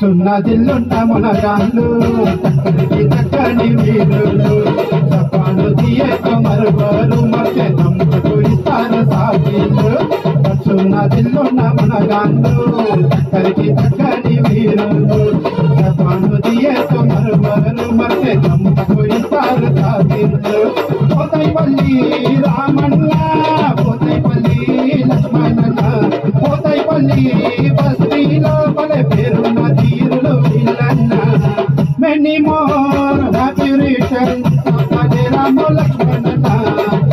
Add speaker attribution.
Speaker 1: దిల్లున్న మునగాళ్ళు చక్కడికి చక్కని వీరులు చప్పాలు తీయక మరువరు మధ్య నమ్మకు ఇస్తారు సాగిలు దిల్లున్న మునగాళ్ళు చక్కడికి చక్కని వీరులు చప్పాలు తీయక మరువరు మధ్య నమ్మకు ఇస్తారు సాగిలు పోతైపల్లి రామన్న